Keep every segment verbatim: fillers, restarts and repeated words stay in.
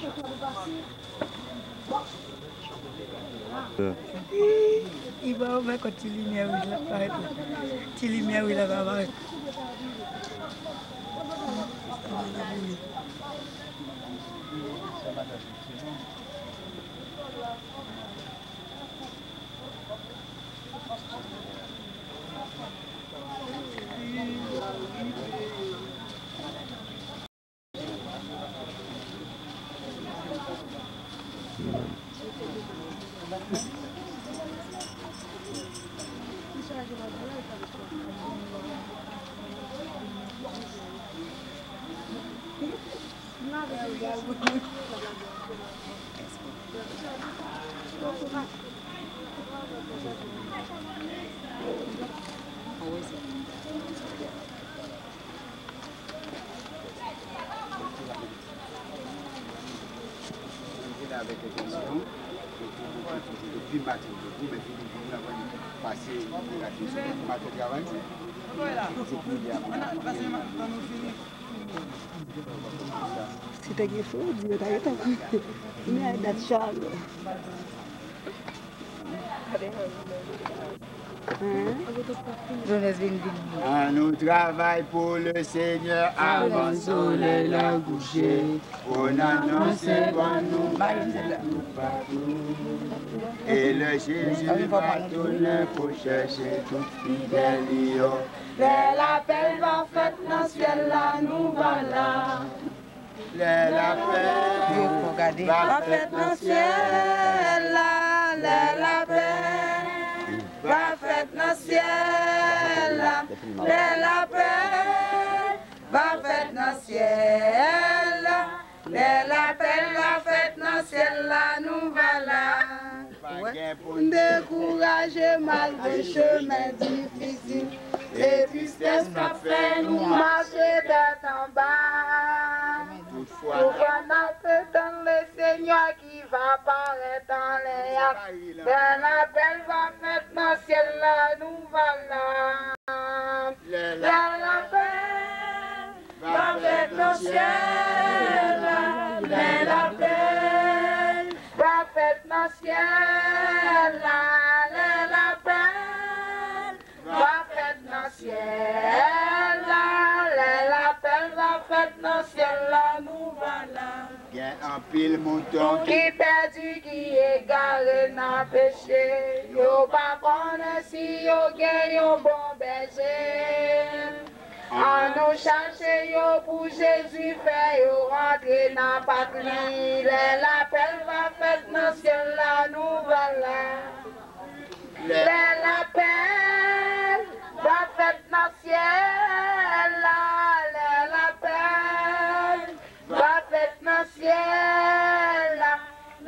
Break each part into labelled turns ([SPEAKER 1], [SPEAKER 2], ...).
[SPEAKER 1] Il va ouvrir quand il lumière, il va apparaître. Il lumière, il va apparaître.
[SPEAKER 2] Avec les questions, depuis matin, vous pouvez passer la question de matin travail.
[SPEAKER 3] C'était quelque chose, Dieu t'a dit, mais il y a des charles.
[SPEAKER 2] À nous travail pour le Seigneur avant le soleil la coucher. On annonce bon nous partout. Et le Jésus va tourner pour chercher tout fidèle.
[SPEAKER 4] L'appel va faire dans le ciel là, nous voilà.
[SPEAKER 2] L'appel
[SPEAKER 4] va faire dans le ciel là, l'appel va faire dans le ciel là, l'appel va faire dans le ciel là, l'appel va faire dans le ciel là, nous voilà. Décourager malgré chemin difficile, les tristesses m'a fait nous marcher tête en bas. Toutefois, dans le Seigneur qui va apparaître dans les arbres. L'appel va faire dans le ciel là, nous voilà. L'appel va faire dans le ciel là, l'appel va faire dans le ciel là, l'appel va faire dans le ciel là, l'appel va faire dans le ciel là, nous voilà.
[SPEAKER 2] Gain un pile mouton
[SPEAKER 4] Qui perdu, qui égaré dans le péché, yo pas connaît si yo gagne un bon berger. En nous chercher yo pour Jésus fait yo rentrer dans la patrie. L'appel va faire dans le ciel là, nous voilà. L'appel va faire dans le ciel là, l'appel va faire dans le ciel là,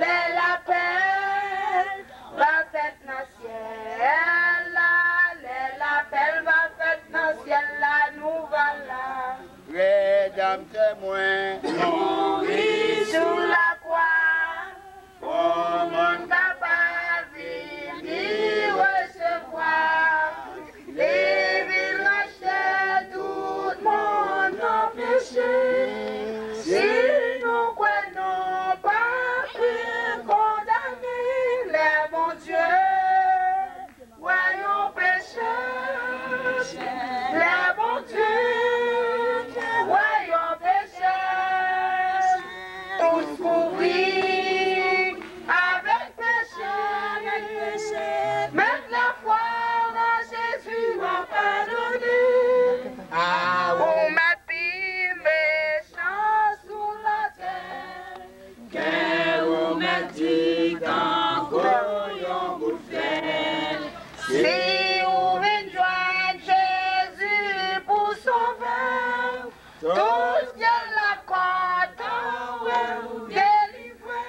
[SPEAKER 4] l'appel va faire dans le ciel là, l'appel va faire dans le ciel là, nous voilà.
[SPEAKER 2] Rédame témoin,
[SPEAKER 4] mourir sur la croix,
[SPEAKER 2] oh mon
[SPEAKER 4] capable d'y recevoir, les villes racheter tout le monde en péché. Si nous croyons pas plus condamner les bons dieux, voyons pécheurs, les bons dieux, voyons pécheurs, tous pourris avec péché, mettre la foi en Jésus m'a pardonné.
[SPEAKER 2] Ah
[SPEAKER 4] Pour ma vie méchant sous la terre, que vous me dites encore yon vous fait. Si vous venez joindre Jésus pour sauver, tous Dieu la content, ouais, vous délivrer.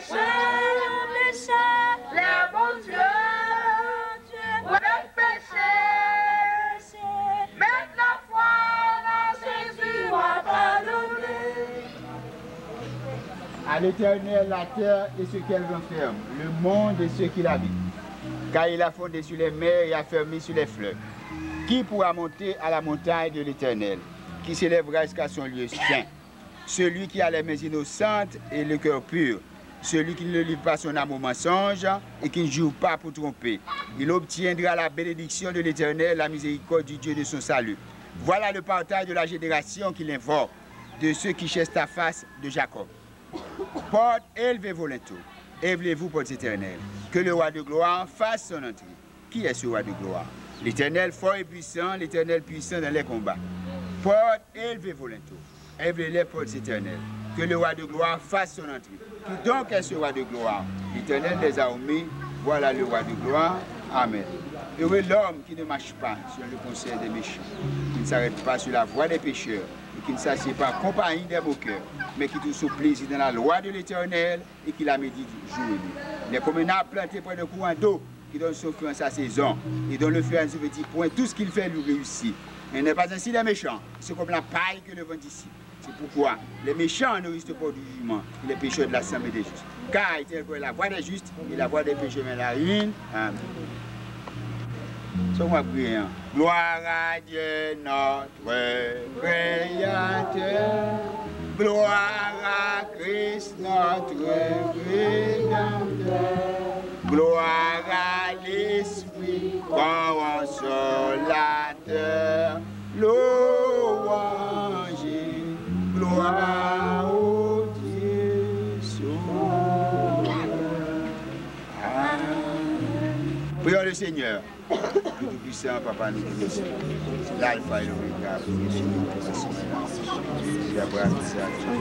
[SPEAKER 4] péché, les bons dieux, notre péché. Maintenant, foi, Jésus m'a pardonné.
[SPEAKER 2] À l'Éternel, la terre et ce qu'elle renferme, le monde et ceux qui l'habitent. Car il a fondé sur les mers et a fermé sur les fleuves. Qui pourra monter à la montagne de l'Éternel? Qui s'élèvera jusqu'à son lieu saint? Celui qui a les mains innocentes et le cœur pur. Celui qui ne livre pas son âme au mensonge et qui ne joue pas pour tromper. Il obtiendra la bénédiction de l'Éternel, la miséricorde du Dieu de son salut. Voilà le partage de la génération qu'il invoque, de ceux qui cherchent ta face de Jacob. Porte, élevez vos linteaux, élevez-vous, porte éternelle. Que le roi de gloire fasse son entrée. Qui est ce roi de gloire? L'Éternel fort et puissant, l'Éternel puissant dans les combats. Porte, élevez vos linteaux, élevez-les, portes éternelles. Que le roi de gloire fasse son entrée. Qui donc est ce roi de gloire? L'Éternel des armées, voilà le roi de gloire. Amen. Heureux l'homme qui ne marche pas sur le conseil des méchants, qui ne s'arrête pas sur la voie des pécheurs, et qui ne s'assied pas en compagnie des moqueurs, mais qui trouve son plaisir dans la loi de l'Éternel et qui la médite jour et nuit. Il est comme un arbre planté près d'un courant d'eau qui donne son fruit en sa saison et dont le fruit à ne se petit point, tout ce qu'il fait lui réussit. Mais il n'est pas ainsi les méchants, c'est comme la paille que le vent d'ici. C'est pourquoi les méchants ne risquent pas du jugement, et les pécheurs de l'assemblée des justes. Car il est la voie des justes et la voie des pécheurs mais la ruine. Amen. So, on va prier. Hein. Gloire à Dieu notre Créateur. Gloire à Christ notre Rédempteur. Gloire à l'Esprit consolateur. Louange, gloire au Dieu sauveur. Prions le Seigneur. Le Tout-Puissant, Papa, nous bénissons. L'Alpha et l'Oméga, bénissons-nous pour la semaine. Il y a bras qui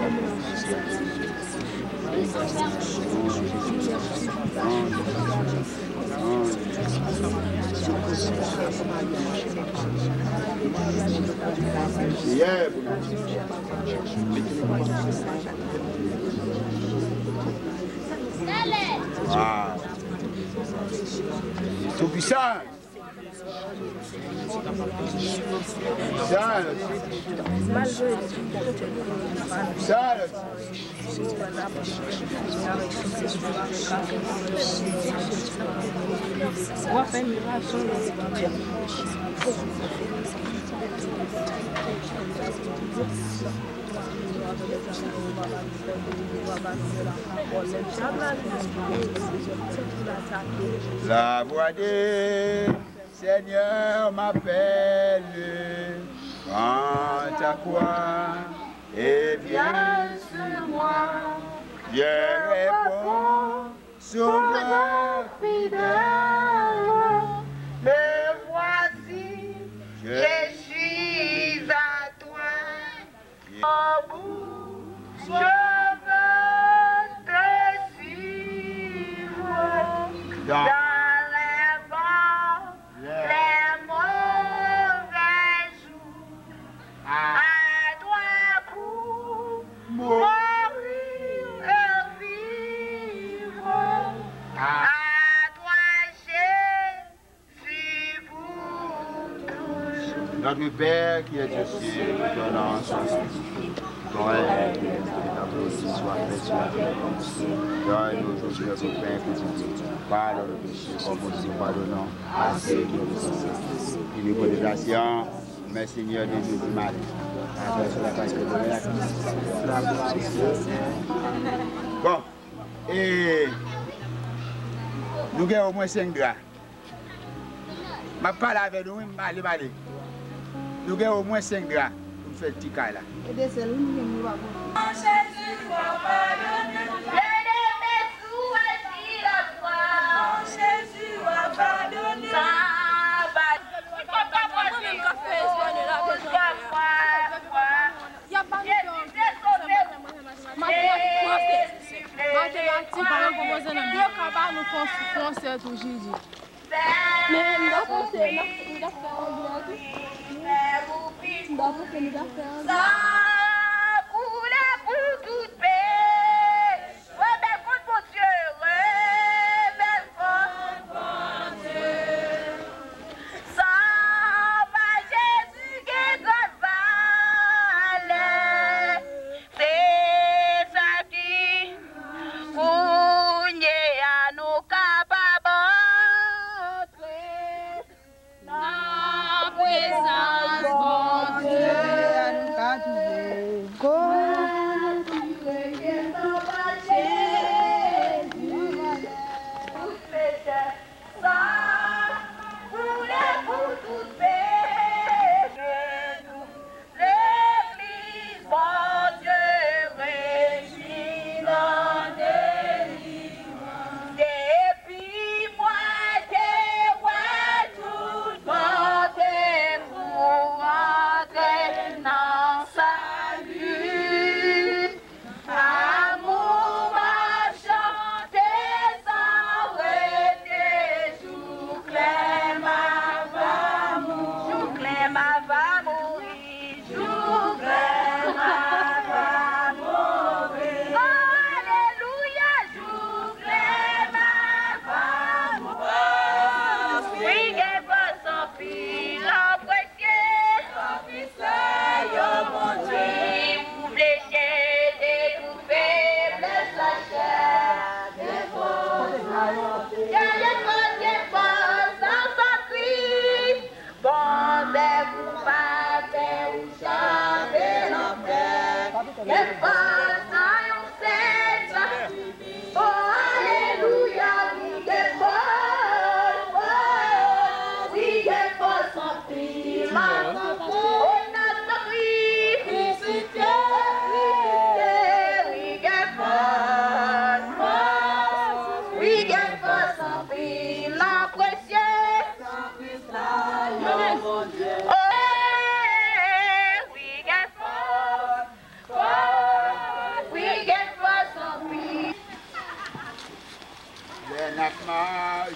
[SPEAKER 2] Wow. Tout-Puissant. Sale. Sale. La voix des Seigneur m'appelle, quant à quoi, et viens sur moi, je réponds, souverain fidèle,
[SPEAKER 4] me voici, je suis à toi, au bout, je veux te suivre, dans les bons, les mauvais jours, à toi pour mourir et vivre, à toi Jésus pour toujours.
[SPEAKER 2] Notre Père qui est au ciel, ton nom soit sanctifié, ton règne vienne, que ta volonté soit faite sur la terre comme au ciel. Donne-nous aujourd'hui notre pain quotidien. Pardonne nos péchés comme nous nous pardonnons à ceux qui nous ont fait. Il nous pose la science, mais Seigneur de Dieu du mal. Sur la face de la Bon, et nous avons au moins cinq draps. Je ne parle pas avec nous, je vais aller aller. Nous avons au moins cinq draps pour faire le petit cas là.
[SPEAKER 4] Jésus m'a pardonné. Les mes sous assis à toi. Jésus m'a pardonné. Ça va. Il faut pas voir même café. Il y a pas de ça coule pour toute paix. Ouais, mais quand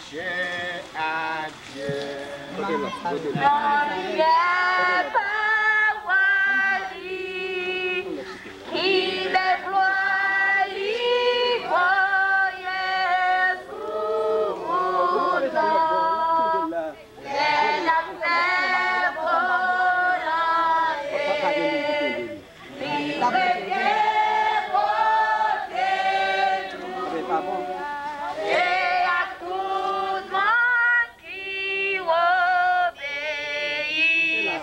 [SPEAKER 2] cher à Dieu.
[SPEAKER 4] Il déploie l'ivoire sous mon nom. Les affaires volées, libre dévoté tout. Et à tout monde qui obéit,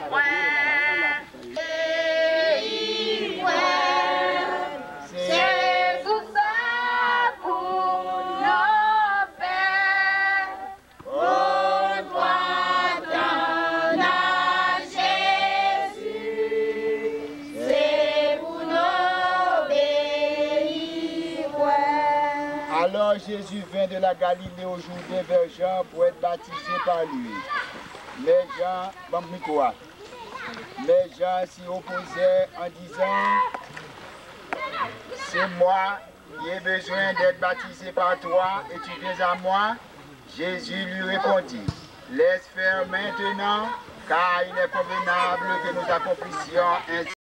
[SPEAKER 4] c'est tout ça pour nos pères. Oh, toi, ton Jésus, c'est pour nous obéir.
[SPEAKER 2] Alors Jésus vint de la Galilée au Jourdain vers Jean pour être baptisé par lui. Mais Jean, bon, quoi? Mais Jean s'y opposait en disant, c'est moi qui ai besoin d'être baptisé par toi et tu viens à moi. Jésus lui répondit, laisse faire maintenant, car il est convenable que nous accomplissions ainsi.